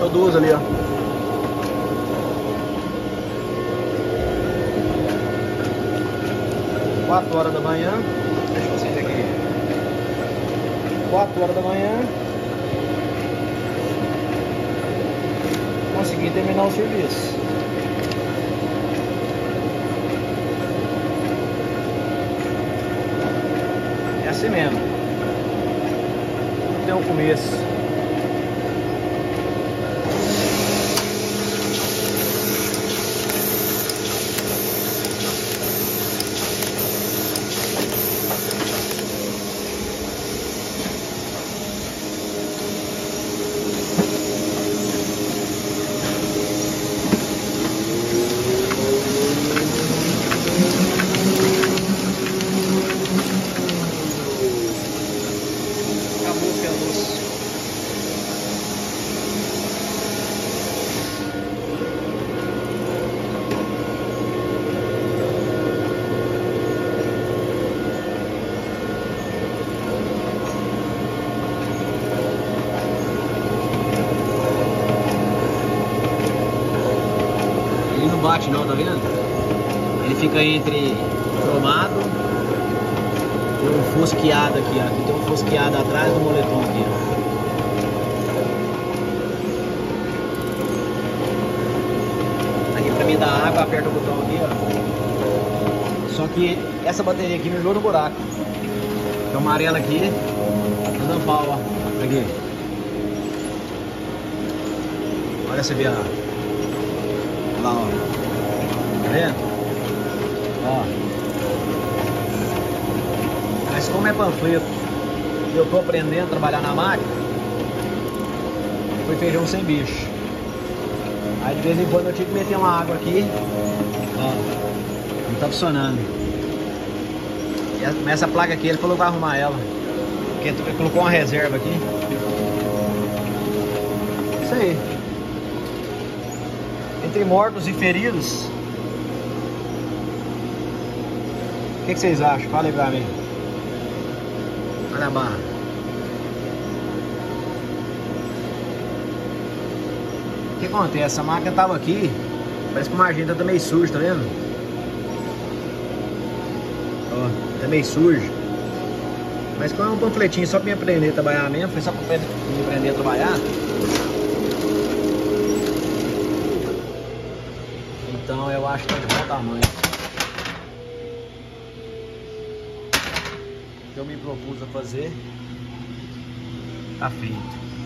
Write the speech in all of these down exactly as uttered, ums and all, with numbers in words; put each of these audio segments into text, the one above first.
Deixou duas ali, ó. quatro horas da manhã. Deixa vocês aqui. quatro horas da manhã. Consegui terminar o serviço. É assim mesmo. Tem um começo. Bate não, tá vendo? Ele fica entre cromado e um fosqueado aqui, ó. Aqui tem um fosqueado atrás do moletom aqui, ó. Aqui pra mim dar água, aperta o botão aqui, ó. Só que essa bateria aqui me jogou no buraco. Então amarela aqui, tá dando pau, ó. Aqui. Olha essa viagem. Lá, ó. Tá vendo? Ó. Mas como é panfleto e eu tô aprendendo a trabalhar na máquina, foi feijão sem bicho. Aí de vez em quando eu tive que meter uma água aqui. Ó. Não tá funcionando. Mas essa placa aqui ele falou que vai arrumar ela. Porque ele colocou uma reserva aqui. Isso aí. Entre mortos e feridos, o que, que vocês acham? Fala aí pra mim. Olha a barra. O que acontece? Essa máquina tava aqui, parece que o margem tá meio sujo, tá vendo? Ó, tá meio sujo. Mas como é um panfletinho só pra me aprender a trabalhar mesmo, foi só pra me aprender a trabalhar. Então eu acho que tá de bom tamanho. O que eu me propus a fazer tá feito.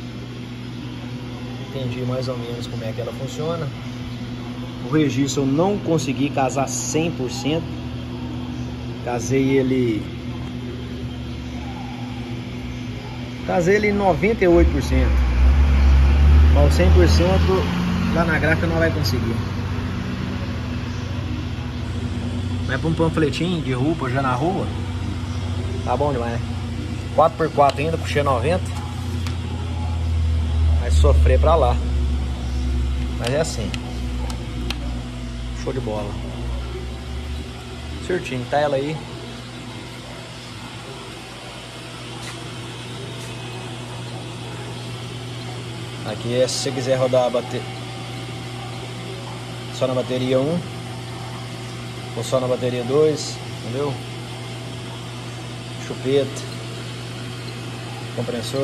Entendi mais ou menos como é que ela funciona. O registro eu não consegui casar cem por cento. Casei ele Casei ele em noventa e oito por cento. Mas cem por cento lá na gráfica não vai conseguir. Mas para um panfletinho de roupa já na rua, tá bom demais. quatro por quatro ainda, puxei noventa. Vai sofrer pra lá. Mas é assim. Show de bola. Certinho, tá ela aí. Aqui é se você quiser rodar a bateria só na bateria um ou só na bateria dois, entendeu? Chupeta, compressor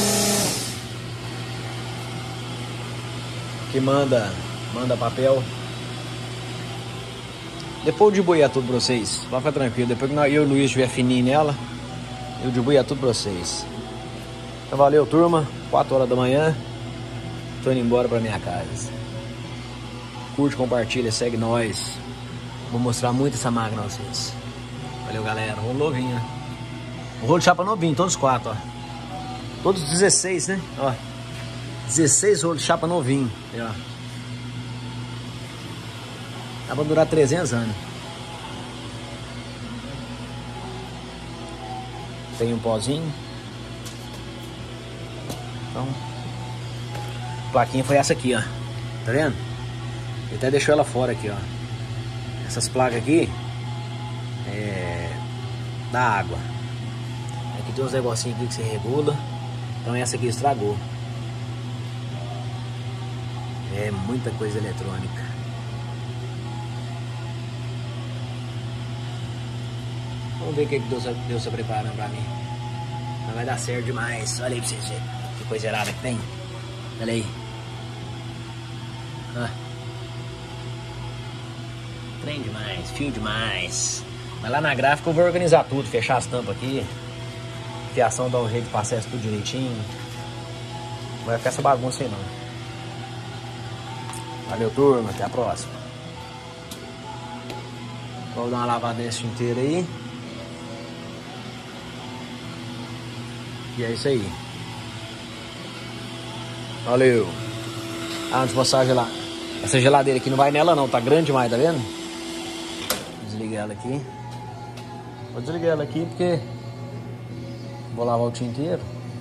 que manda manda papel. Depois eu debuiar tudo pra vocês, pode ficar tranquilo. Depois que eu e o Luiz estiver fininho nela, eu debuiar tudo pra vocês. Então valeu, turma. quatro horas da manhã. Tô indo embora pra minha casa. Curte, compartilha, segue nós. Vou mostrar muito essa máquina a vocês. Valeu, galera. Rolo novinho, né? O rolo de chapa novinho, todos os quatro, ó. Todos dezesseis, né? Ó. dezesseis rolos de chapa novinho. Aí, ó. Dá pra durar trezentos anos. Tem um pozinho. Então, a plaquinha foi essa aqui, ó. Tá vendo? Ele até deixou ela fora aqui, ó. Essas placas aqui é da água. Aqui tem uns negocinhos aqui que você regula. Então essa aqui estragou. É muita coisa eletrônica. Vamos ver o que Deus, Deus está preparando pra mim. Mas vai dar certo demais. Olha aí pra vocês verem que coisa errada que tem. Olha aí. Ah. Trem demais, fio demais. Mas lá na gráfica eu vou organizar tudo, fechar as tampas aqui. Fiação dá um jeito de passar isso tudo direitinho. Não vai ficar essa bagunça aí não. Valeu, turma, até a próxima. Vou dar uma lavada nesse inteiro aí. E é isso aí. Valeu. Ah, antes de passar a gelar. Essa geladeira aqui não vai nela não, tá grande demais, tá vendo? Vou desligar ela aqui. Vou desligar ela aqui porque vou lavar o dia inteiro.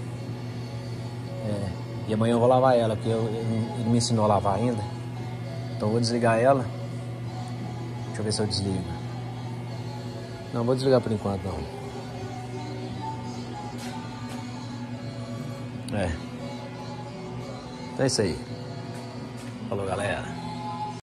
É, e amanhã eu vou lavar ela, porque eu, eu, ele me ensinou a lavar ainda. Então eu vou desligar ela. Deixa eu ver se eu desligo. Não, vou desligar por enquanto não. É. Então é isso aí. Falou, galera.